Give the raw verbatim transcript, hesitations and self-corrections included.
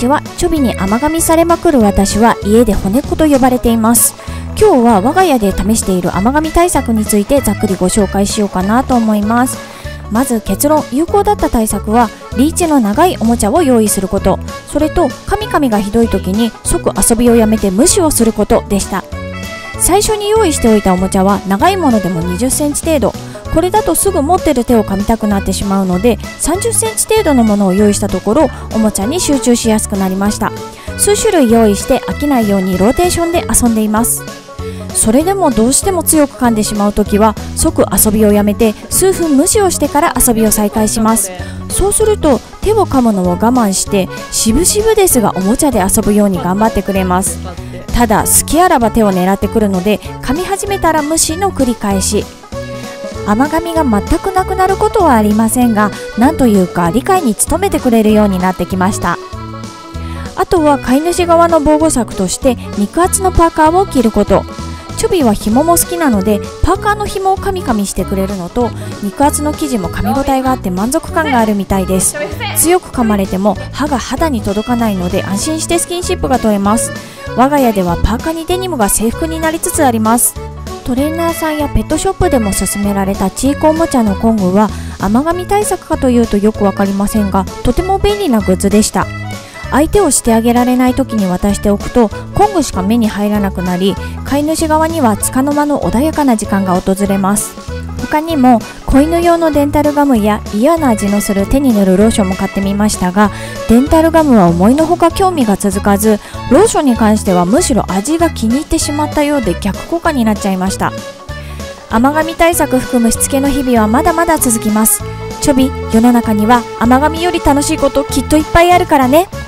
ちは。ちょびに甘噛みされまくる私は家で骨っ子と呼ばれています。今日は我が家で試している甘噛み対策についてざっくりご紹介しようかなと思います。まず結論、有効だった対策はリーチの長いおもちゃを用意すること、それとカミカミがひどい時に即遊びをやめて無視をすることでした。最初に用意しておいたおもちゃは長いものでもにじゅっセンチ程度、これだとすぐ持ってる手を噛みたくなってしまうのでさんじゅっセンチ程度のものを用意したところ、おもちゃに集中しやすくなりました。数種類用意して飽きないようにローテーションで遊んでいます。それでもどうしても強く噛んでしまうときは即遊びをやめて数分無視をしてから遊びを再開します。そうすると手を噛むのを我慢してしぶしぶですがおもちゃで遊ぶように頑張ってくれます。ただ好きあらば手を狙ってくるので噛み始めたら無視の繰り返し。甘噛みが全くなくなることはありませんが、なんというか理解に努めてくれるようになってきました。あとは飼い主側の防護策として肉厚のパーカーを着ること。チョビは紐も好きなのでパーカーの紐をカミカミしてくれるのと、肉厚の生地も噛み応えがあって満足感があるみたいです。強く噛まれても歯が肌に届かないので安心してスキンシップが取れます。我が家ではパーカーにデニムが制服になりつつあります。トレーナーさんやペットショップでも勧められたチーコおもちゃのコングは甘噛み対策かというとよくわかりませんが、とても便利なグッズでした。相手をしてあげられない時に渡しておくとコングしか目に入らなくなり、飼い主側には束の間の穏やかな時間が訪れます。他にも子犬用のデンタルガムや嫌な味のする手に塗るローションも買ってみましたが、デンタルガムは思いのほか興味が続かず、ローションに関してはむしろ味が気に入ってしまったようで逆効果になっちゃいました。甘噛み対策含むしつけの日々はまだまだ続きます。ちょび、世の中には甘噛みより楽しいこときっといっぱいあるからね。